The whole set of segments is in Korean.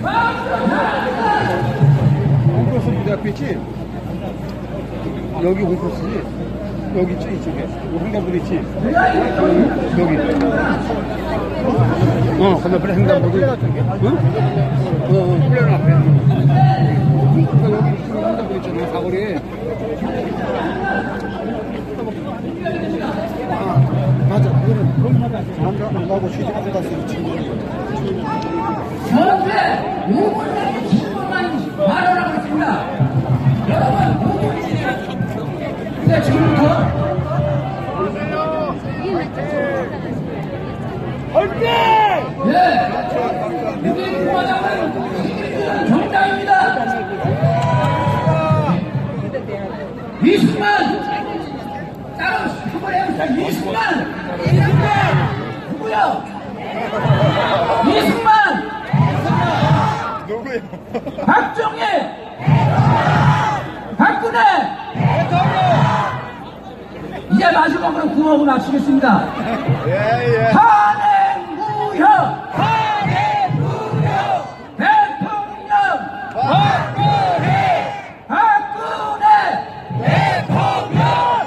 홈코스 무대 앞에 있지? 여기 홈코스지? 여기 있지, 이쪽에. 횡단보도 있지? 여기. 건너편에 횡단보도. 응? 플레는 앞에. 그러니까 여기 횡단보도 있잖아, 사거리에. 맞아. 그거는 안 가고 쉬지 않고 갔으니 저한테 5분 내에 10분만 말하라고 했습니다. 여러분 5분이지. 근데 지금부터 얼른! 예! 우리 부과장은 정당입니다. 20만! 따로 한번 해봅시다. 20만! 누구야? 이승만! 누구야? 박정희! 박근혜! 이제 마지막으로 구호하고 마치겠습니다. 탄핵무효! 탄핵무효! 대통령! 박근혜! 박근혜! 대통령!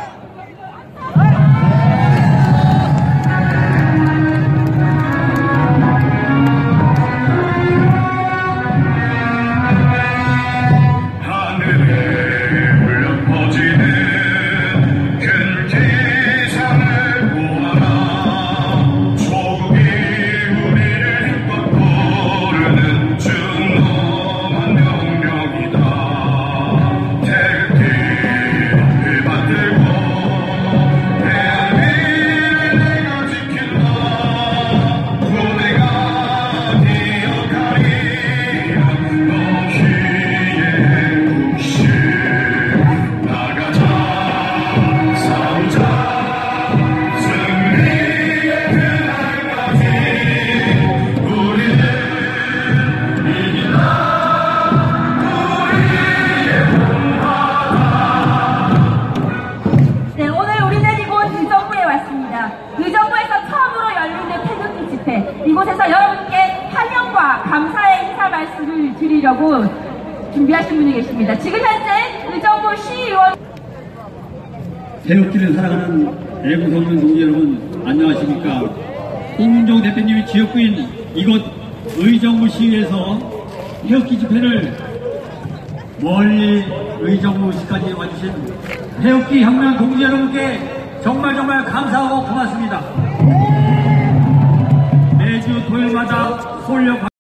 의정부에서 처음으로 열리는 태극기 집회, 이곳에서 여러분께 환영과 감사의 인사 말씀을 드리려고 준비하신 분이 계십니다. 지금 현재 의정부 시의원 태극기를 사랑하는 애국성명 동지 여러분, 안녕하십니까. 홍문종 대표님이 지역구인 이곳 의정부 시에서 태극기 집회를 멀리 의정부시까지 와주신 태극기 혁명 동지 여러분께 정말 감사하고 고맙습니다. 매주 토요일마다 서울역